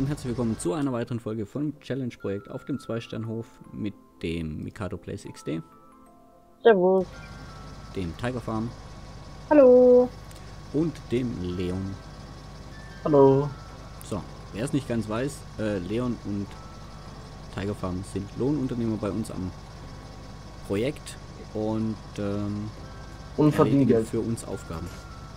und herzlich willkommen zu einer weiteren Folge von Challenge-Projekt auf dem 2-Sternhof mit dem Mikado Plays XD, Servus. dem Tiger Farm Hallo. und dem Leon. Hallo. So, wer es nicht ganz weiß, Leon und Tiger Farm sind Lohnunternehmer bei uns am Projekt und Unverdient Geld für uns Aufgaben.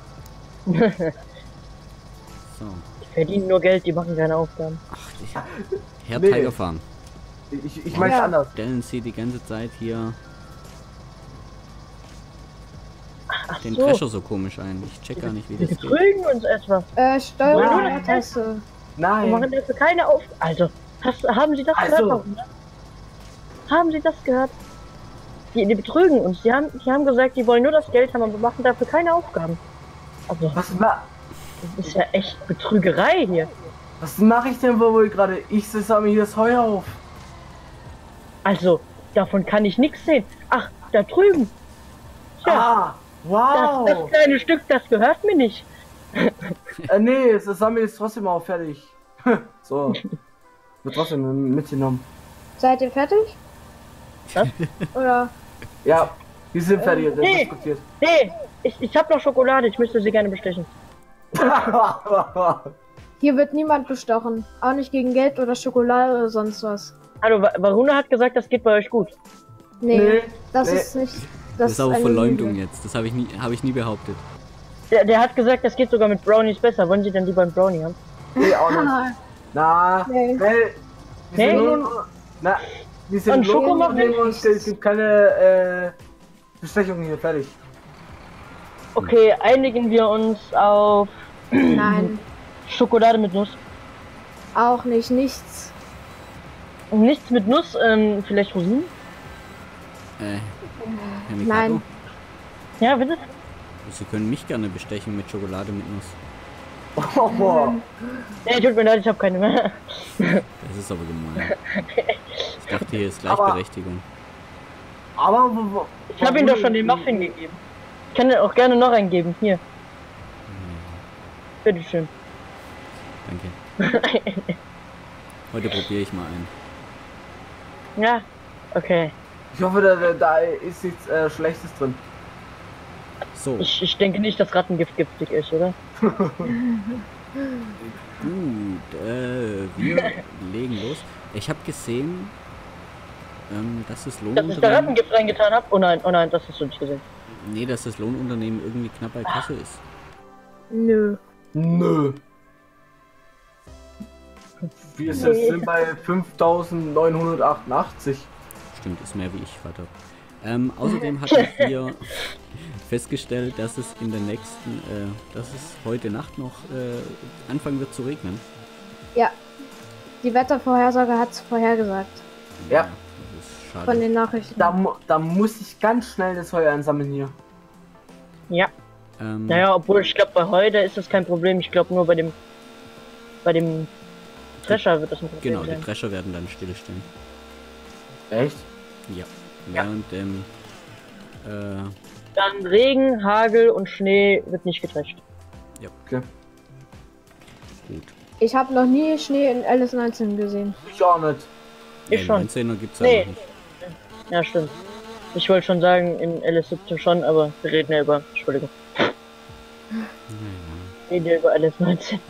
So. Die verdienen nur Geld, die machen keine Aufgaben. Ach, Herr Nee. Tiger Farm, Ich meine es anders. stellen Sie die ganze Zeit hier Ach den so, Drescher so komisch ein. Ich check gar nicht, wie die das geht. betrügen uns etwas. Nein. R-Taste. Wir Nein. machen dafür keine Aufgaben. Also, haben Sie das Also. gehört? Warum? Haben Sie das gehört? Die betrügen uns. Die haben gesagt, die wollen nur das Geld haben, aber machen dafür keine Aufgaben. Also, Was das ist ja echt Betrügerei hier. mache ich denn wohl gerade? Ich sammle hier das Heu auf. Also, davon kann ich nichts sehen. Ach, da drüben. Tja, Ah, wow. das kleine Stück, das gehört mir nicht. Nee, das Sammel ist trotzdem auch fertig. So. Wird trotzdem mitgenommen. Seid ihr fertig? Was? Oder? Ja, die sind fertig, das nee. diskutiert. Nee, ich habe noch Schokolade, ich müsste sie gerne bestechen. Hier wird niemand bestochen. Auch nicht gegen Geld oder Schokolade oder sonst was. Hallo, Varuna hat gesagt, das geht bei euch gut. Nee, Nee, das nee. ist nicht. Das ist auch eine Verleumdung Lüge. jetzt. Das habe ich nie behauptet. Der hat gesagt, das geht sogar mit Brownies besser. Wollen Sie denn lieber einen Brownie haben? Nee, auch nicht. Na, Nee. weil wir Nee. sind nur, na, wir Und sind Schokomuffin? und es gibt keine Bestechung hier, fertig. Okay, einigen wir uns auf Nein, Schokolade mit Nuss. auch nicht. Nichts. Nichts mit Nuss, vielleicht Rosinen? Herr Mikado, Nein. Ja, bitte? Sie können mich gerne bestechen mit Schokolade mit Nuss. Oh, Nee, tut mir leid, ich habe keine mehr. Das ist aber gemein. Ich dachte, hier ist Gleichberechtigung. aber Ich habe ihm doch schon den Muffin gegeben. Ich kann dir auch gerne noch einen geben. Hier. Bitteschön. Danke. Heute probiere ich mal einen. Ja, okay. Ich hoffe, da ist nichts Schlechtes drin. So, Ich denke nicht, dass Rattengift giftig ist, oder? gut. Wir legen los. Ich habe gesehen, dass das Dass ich da Lohnunternehmen... Rattengift reingetan habe? Oh nein, das hast du nicht gesehen. Nee, dass das Lohnunternehmen irgendwie knapp bei Kasse ist. Nö. Nö. Wir sind bei 5.988. Stimmt, ist mehr wie ich Vater. Außerdem hatten wir festgestellt, dass es in der nächsten, dass es heute Nacht noch anfangen wird zu regnen. Ja. Die Wettervorhersage hat es vorhergesagt. Ja. Das ist schade. Von den Nachrichten. Da muss ich ganz schnell das Heu einsammeln hier. Ja. Naja, obwohl ich glaube, bei heute ist das kein Problem. Ich glaube nur bei dem Drescher wird das ein Problem Genau, die sein. Drescher werden dann stillstehen. Echt? Ja. Ja. Während dem Dann Regen, Hagel und Schnee wird nicht gedrescht. Okay. gut. Ich habe noch nie Schnee in LS19 gesehen. Ich auch nicht. Ich schon. 19er gibt's ja Nee. noch nicht. Ja, stimmt. Ich wollte schon sagen, in LS17 schon, aber wir reden ja über... Entschuldigung. Wir reden ja über LS19.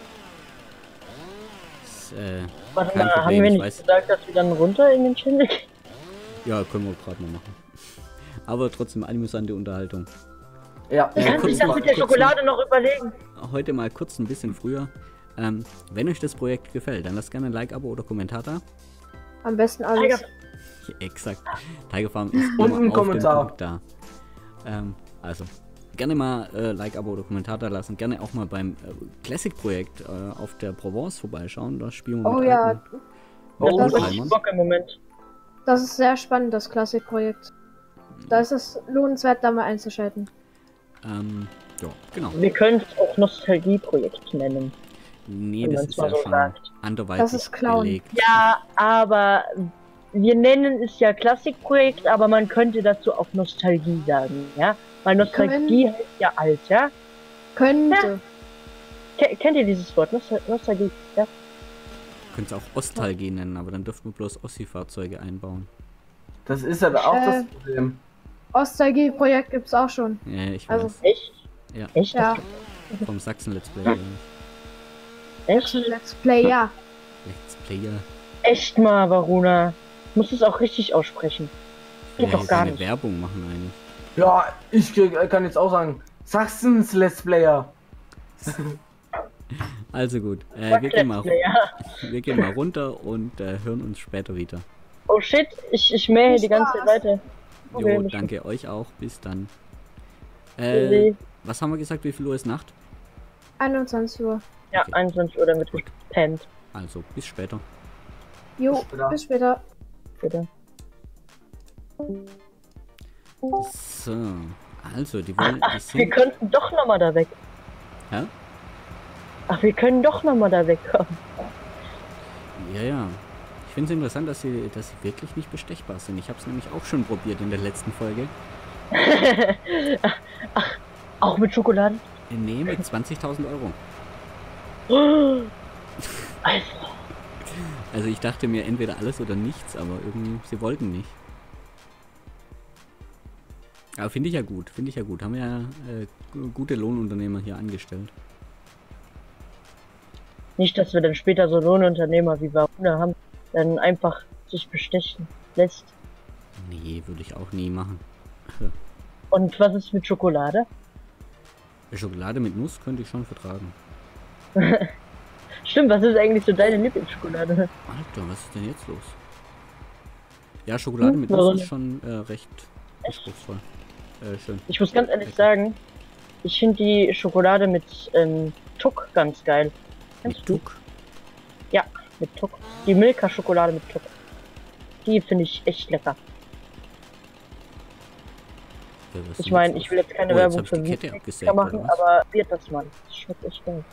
Das, Warte Kein mal, Problem, haben wir ich nicht weiß. gesagt, dass wir dann runter in den Channel gehen? ja, können wir gerade mal machen. Aber trotzdem amüsante Unterhaltung. Ja. Ich kann kurz sich das mal- mit der kurz Schokolade noch überlegen. Heute mal kurz ein bisschen früher. Wenn euch das Projekt gefällt, dann lasst gerne ein Like, Abo oder Kommentar da. Am besten alles. Tiger. Ja, exakt. Tiger Farm ist Und immer ein auf Kommentar. den Punkt da. Also, gerne mal Like, Abo oder Kommentar da lassen. Gerne auch mal beim Classic-Projekt auf der Provence vorbeischauen. Da spielen wir Oh mit ja, alten Das Oh, macht das- richtig Bock im Moment. das ist sehr spannend, das Klassikprojekt. Da ist es lohnenswert, da mal einzuschalten. Ja, genau. Wir können es auch Nostalgie-Projekt nennen. Nee, Wenn das man's ist mal ja so schon sagt. anderweitig Das ist Clown. belegt. Ja, aber wir nennen es ja Klassikprojekt, aber man könnte dazu auch Nostalgie sagen, ja? Weil Nostalgie heißt ja alt, ja? Könnte. Kennt ihr dieses Wort? Nostalgie, ja? Könnt es auch Ostalgie nennen, aber dann dürften wir bloß Ossi-Fahrzeuge einbauen. Das ist ja auch das Problem. Ostalgie-Projekt gibt's auch schon. Ja, ich weiß. Also- Echt? Ja. Echt? Ja. Vom Sachsen-Let's Play. Echt? Let's Play, ja. Let's Player. Echt mal, Varuna. Muss es auch richtig aussprechen. Ja, Geht doch gar eine nicht. Werbung machen eigentlich. Ja, ich kann jetzt auch sagen, Sachsens Let's Player. Also gut, Fuck wir gehen mal Let's runter und hören uns später wieder. Oh shit, ich mähe die ganze Zeit weiter. Okay, Jo, bis danke euch auch. Bis dann. Tschüssi. Was haben wir gesagt? Wie viel Uhr ist Nacht? 21 Uhr. Ja, Okay. 21 Uhr damit gepennt. Also, bis später. Jo, Bis später. bis später. Bitte. So, also, die wollen. Die Wir sind, könnten doch nochmal da weg. Hä? Ach, wir können doch nochmal da wegkommen. Ja. Ich finde es interessant, dass sie wirklich nicht bestechbar sind. Ich habe es nämlich auch schon probiert in der letzten Folge. Ach, auch mit Schokolade? Nee, mit 20.000 Euro. Alter. Also ich dachte mir entweder alles oder nichts, aber irgendwie, sie wollten nicht. Aber finde ich ja gut, Haben wir ja gute Lohnunternehmer hier angestellt. Nicht, dass wir dann später so Lohnunternehmer wie Varuna haben, dann einfach sich bestechen lässt. Nee, würde ich auch nie machen. Und was ist mit Schokolade? Schokolade mit Nuss könnte ich schon vertragen. Stimmt, was ist eigentlich so deine Lieblingsschokolade? Alter, was ist denn jetzt los? Ja, Schokolade mit Nuss Warum? ist schon recht anspruchsvoll. Schön. Ich muss ganz ehrlich sagen, ich finde die Schokolade mit Tuck ganz geil. Mit Duck? Ja, mit Tuck. Die Milka-Schokolade mit Tuck. Die finde ich echt lecker. Was ist Ich meine, denn ich jetzt will los? jetzt keine Oh, jetzt Werbung hab ich für die Kette Milka abgesägt, machen, oder was? aber wird das mal. Das schmeckt echt geil.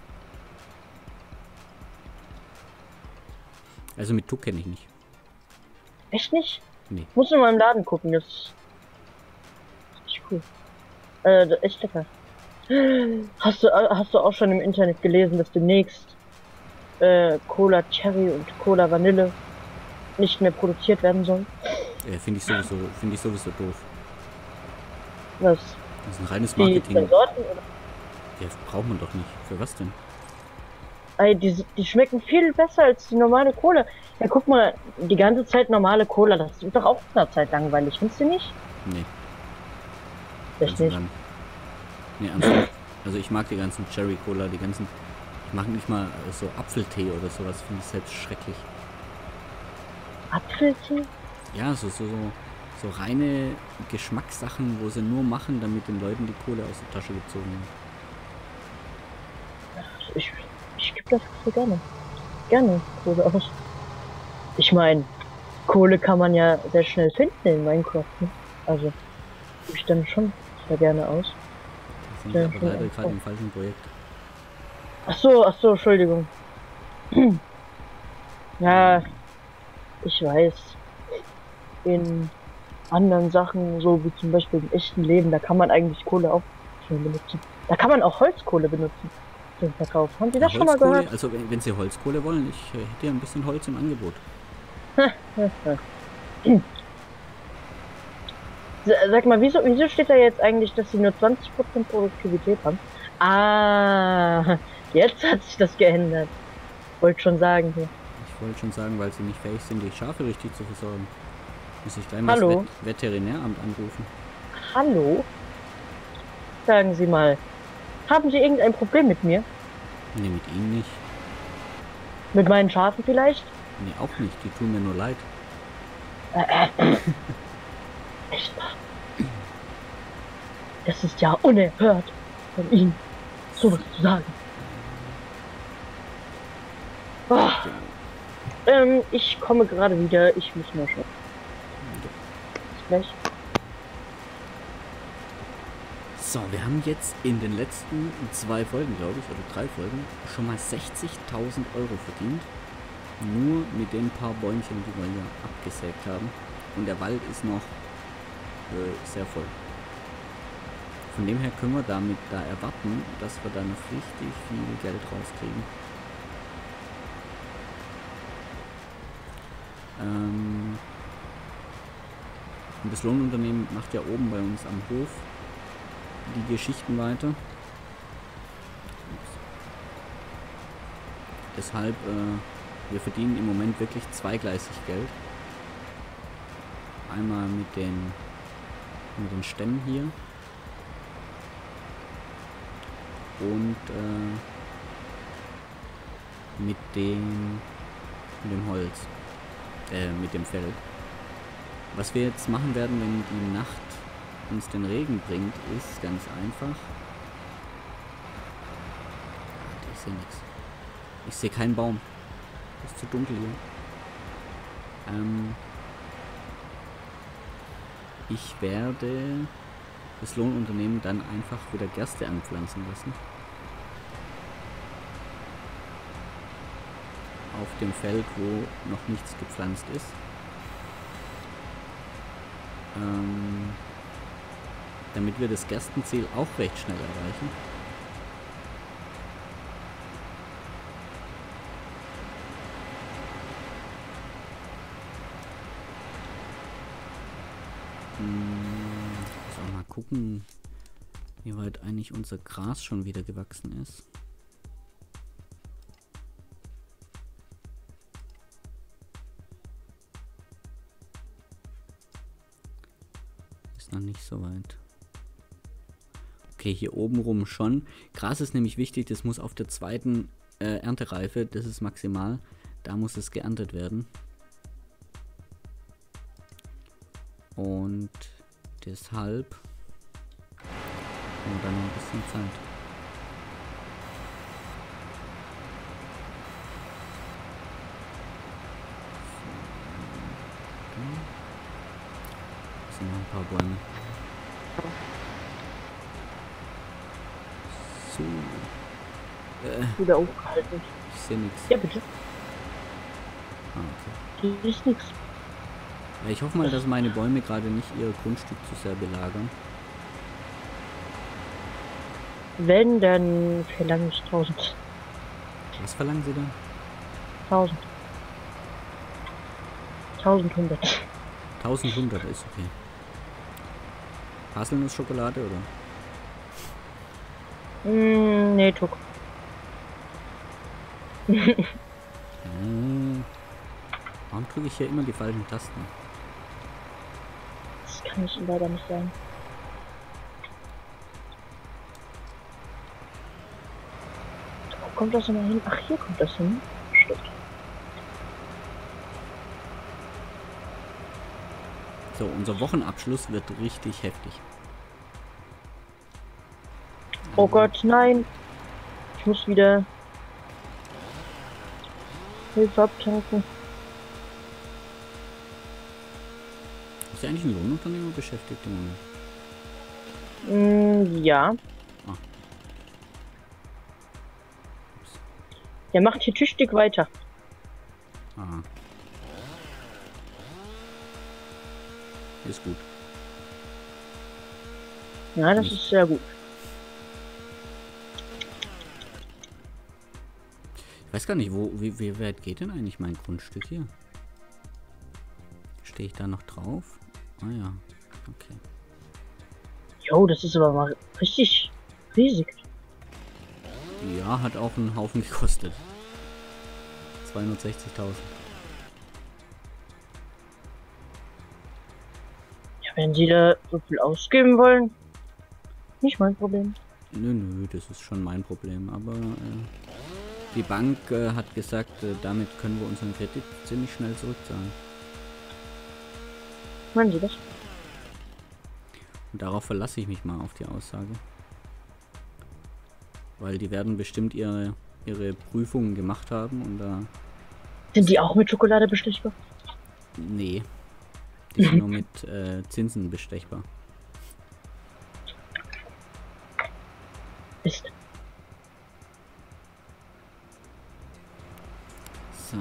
Also mit Tuck kenne ich nicht. Echt nicht? Nee. Muss in meinem Laden gucken, das ist echt cool. Echt lecker. Hast du auch schon im Internet gelesen, dass demnächst Cola Cherry und Cola Vanille nicht mehr produziert werden sollen? Finde ich sowieso doof. Was? Das ist ein reines Die Marketing. Sorten oder? Ja, braucht man doch nicht. Für was denn? Ey, die schmecken viel besser als die normale Cola. Ja, guck mal, die ganze Zeit normale Cola, das ist doch auch eine Zeit langweilig, findest du nicht? Nee. Echt nicht. Nee, ernsthaft. Also ich mag die ganzen Cherry Cola, ich mag nicht mal so Apfeltee oder sowas, finde ich selbst schrecklich. Apfeltee? Ja, so reine Geschmackssachen, wo sie nur machen, damit den Leuten die Kohle aus der Tasche gezogen wird. Ich gebe das so gerne Kohle aus. Ich meine, Kohle kann man ja sehr schnell finden in Minecraft, ne? Also, gebe ich dann schon sehr gerne aus. Das sind aber leider gerade im falschen Projekt. Ach so, Entschuldigung. Ja, ich weiß. In anderen Sachen, so wie zum Beispiel im echten Leben, da kann man eigentlich Kohle auch schon benutzen. Da kann man auch Holzkohle benutzen zum Verkauf. Haben Sie das schon mal Holzkohle, gehört? also wenn Sie Holzkohle wollen, ich hätte ja ein bisschen Holz im Angebot. Sag mal, wieso steht da jetzt eigentlich, dass Sie nur 20% Produktivität haben? Ah, jetzt hat sich das geändert. Wollte schon sagen hier. Ich wollte schon sagen, weil Sie nicht fähig sind, die Schafe richtig zu versorgen. Muss ich gleich mal Hallo? das Veterinäramt anrufen. Hallo? Sagen Sie mal, haben Sie irgendein Problem mit mir? Nee, mit Ihnen nicht. Mit meinen Schafen vielleicht? Nee, auch nicht. Die tun mir nur leid. Echt mal. Das ist ja unerhört von Ihnen, sowas zu sagen. Ah, ich komme gerade wieder. Ich muss mal schon. Bis gleich. So, wir haben jetzt in den letzten 2 Folgen, glaube ich, oder 3 Folgen, schon mal 60.000 Euro verdient. Nur mit den paar Bäumchen, die wir hier abgesägt haben. Und der Wald ist noch sehr voll. Von dem her können wir damit da erwarten, dass wir da noch richtig viel Geld rauskriegen. Und das Lohnunternehmen macht ja oben bei uns am Hof die Geschichten weiter. Deshalb, wir verdienen im Moment wirklich zweigleisig Geld. Einmal mit den Stämmen hier und mit dem Holz, mit dem Feld. Was wir jetzt machen werden, wenn die Nacht uns den Regen bringt, ist ganz einfach. Ich sehe nichts. Ich sehe keinen Baum. Es ist zu dunkel hier. Ich werde das Lohnunternehmen dann einfach wieder Gerste anpflanzen lassen. Auf dem Feld, wo noch nichts gepflanzt ist. Damit wir das Gerstenziel auch recht schnell erreichen. So, mal gucken, wie weit eigentlich unser Gras schon wieder gewachsen ist. Ist noch nicht so weit. Okay, hier oben rum schon. Gras ist nämlich wichtig, das muss auf der zweiten Erntereife, das ist maximal, da muss es geerntet werden. Und deshalb haben wir dann noch ein bisschen Zeit. Das sind noch ein paar Bäume. So. Wieder aufgehalten. Ich sehe nichts. Ja, bitte. Ah, okay. Hier ist nichts. Ja, ich hoffe mal, dass meine Bäume gerade nicht ihr Grundstück zu sehr belagern. Wenn, dann verlange ich 1000. Was verlangen Sie da? 1000. 1100. 1100 ist okay. Haselnussschokolade oder? Nee, Tuck. Warum drücke ich hier immer die falschen Tasten? Das kann ich leider nicht sagen. Wo kommt das immer hin? Ach, hier kommt das hin. Stimmt. So, unser Wochenabschluss wird richtig heftig. Oh Gott, nein. Ich muss wieder Hilfe abtanken. Ist ja eigentlich ein Lohnunternehmer beschäftigt im Moment? Ja. Ah. Der macht hier tüchtig weiter. Aha. Ist gut. Ja, das ist sehr gut. Ich weiß gar nicht, wie weit geht denn eigentlich mein Grundstück hier? Stehe ich da noch drauf? Ah ja, okay. Jo, das ist aber mal richtig riesig. Ja, hat auch einen Haufen gekostet. 260.000. Ja, wenn Sie da so viel ausgeben wollen, nicht mein Problem. Nö, das ist schon mein Problem. Aber die Bank hat gesagt, damit können wir unseren Kredit ziemlich schnell zurückzahlen. Meinen Sie das? Und darauf verlasse ich mich mal auf die Aussage. Weil die werden bestimmt ihre Prüfungen gemacht haben und da... Sind die auch mit Schokolade bestechbar? Nee. Die sind nur mit Zinsen bestechbar. Mist. So.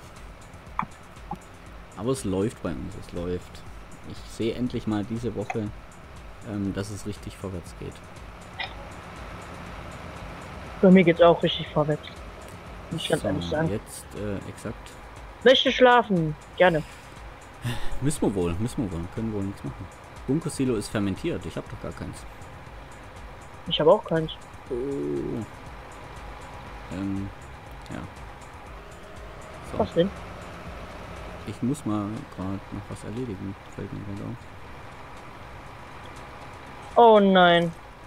Aber es läuft bei uns, es läuft. Ich sehe endlich mal diese Woche, dass es richtig vorwärts geht. Bei mir geht's auch richtig vorwärts. Muss ich ganz So, ehrlich sagen. jetzt exakt Möchte schlafen. Gerne. Müssen wir wohl. Können wohl nichts machen. Bunkersilo ist fermentiert. Ich habe doch gar keins. Ich habe auch keins. Oh. Ja. So. Was denn? Ich muss mal gerade noch was erledigen. Fällt mir gerade auf. Oh nein.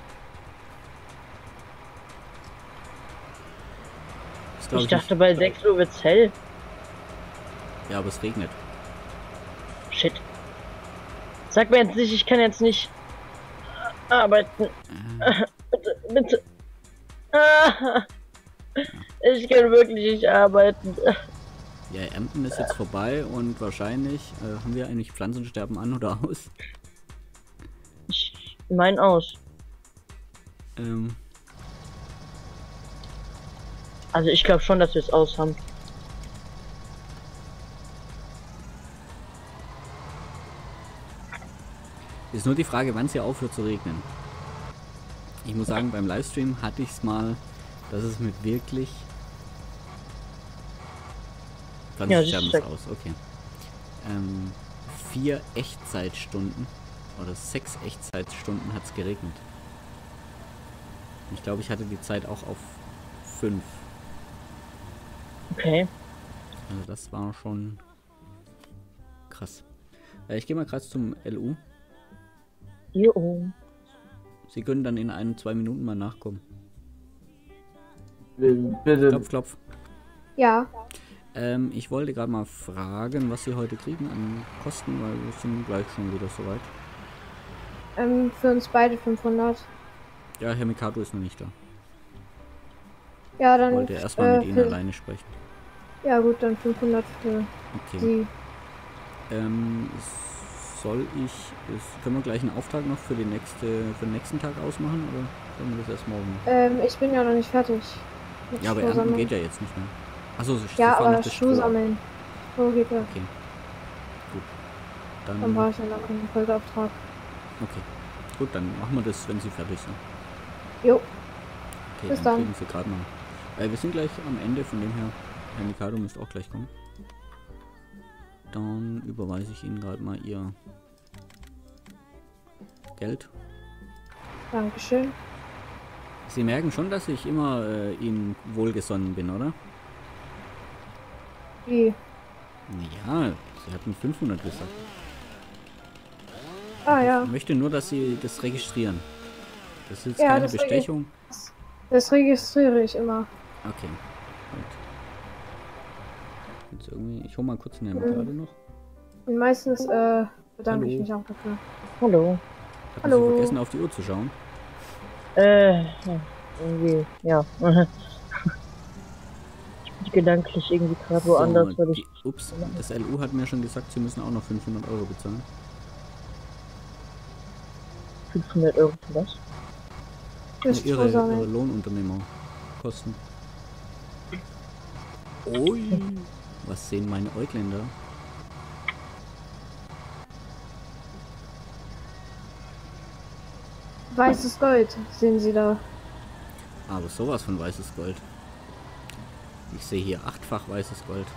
Ist, glaub Ich dachte nicht- bei 6 Uhr wird's hell. Ja, aber es regnet. Shit. Sag mir jetzt nicht, ich kann jetzt nicht arbeiten. Bitte, bitte. Ich kann wirklich nicht arbeiten. Ja, Ernten ist jetzt vorbei und wahrscheinlich haben wir eigentlich Pflanzensterben an oder aus. Ich mein aus. Also ich glaube schon, dass wir es aus haben. Ist nur die Frage, wann es hier aufhört zu regnen. Ich muss sagen, beim Livestream hatte ich es mal, dass es mit wirklich... Pflanzensterben siehst ist du. aus, okay. 4 Echtzeitstunden oder 6 Echtzeitstunden hat es geregnet. Ich glaube, ich hatte die Zeit auch auf 5. Okay. Also das war schon krass. Ich gehe mal gerade zum LU. Jo. Sie können dann in 1-2 Minuten mal nachkommen. Bitte. Klopf, klopf. Ja, Ich wollte gerade mal fragen, was Sie heute kriegen an Kosten, weil wir sind gleich schon wieder soweit. für uns beide 500. Ja, Herr Mikado ist noch nicht da. Ja, Ich dann. wollte erstmal mit Ihnen für- alleine sprechen. Ja, gut, dann 500 für Okay. Sie. Können wir gleich einen Auftrag noch für den nächsten Tag ausmachen oder können wir das erst morgen machen? Ich bin ja noch nicht fertig. Mit Ja, aber Stroh Ernten sammeln. geht ja jetzt nicht mehr. Achso, Sie Ja, fahren aber noch das Schuh Stroh ab. sammeln. Stroh geht ja. Okay. Gut. Dann brauche ich ja noch einen Folgeauftrag. Okay. Gut, dann machen wir das, wenn Sie fertig sind. Jo, Okay, Bis dann dann. kriegen Sie gerade mal. Wir sind gleich am Ende, von dem her, Herr Mikado müsste auch gleich kommen. Dann überweise ich Ihnen gerade mal Ihr Geld. Dankeschön. Sie merken schon, dass ich immer Ihnen wohlgesonnen bin, oder? Wie? Ja, Sie hatten 500 gesagt. Ah ja, Ich möchte nur, dass Sie das registrieren. Das ist jetzt Ja, keine das Bestechung. das registriere ich immer. Okay, gut. Jetzt irgendwie, ich hole mal kurz eine Mikado noch. Und meistens bedanke ich Hallo. mich auch dafür. Hallo. Hatten Hallo. Sie vergessen, auf die Uhr zu schauen? Ja, irgendwie, ja. Ich bin gedanklich irgendwie gerade woanders, weil ich. Ups, das LU hat mir schon gesagt, Sie müssen auch noch 500 € bezahlen. 500 € für was? Fürs Ja, Stroh ihre sammeln. Lohnunternehmerkosten. Ui, was sehen meine Äugländer? Weißes Gold sehen Sie da. Aber sowas von weißes Gold. Ich sehe hier 8-fach weißes Gold.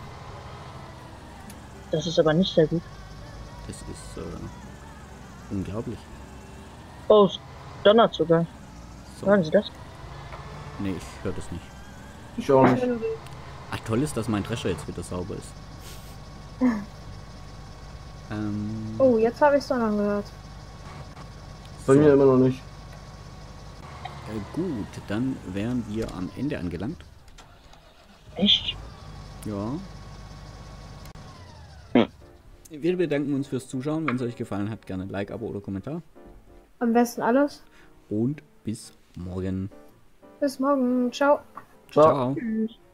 Das ist aber nicht sehr gut. Das ist unglaublich. Oh, es donnert sogar. So. Hören Sie das? Nee, ich höre das nicht. Ich auch nicht. Ach, toll ist, dass mein Drescher jetzt wieder sauber ist. Oh, jetzt habe ich es dann angehört. Bei mir immer noch nicht. Gut, dann wären wir am Ende angelangt. Echt? Ja. Wir bedanken uns fürs Zuschauen. Wenn es euch gefallen hat, gerne Like, Abo oder Kommentar. Am besten alles. Und bis morgen. Bis morgen. Ciao. Ciao. Ciao.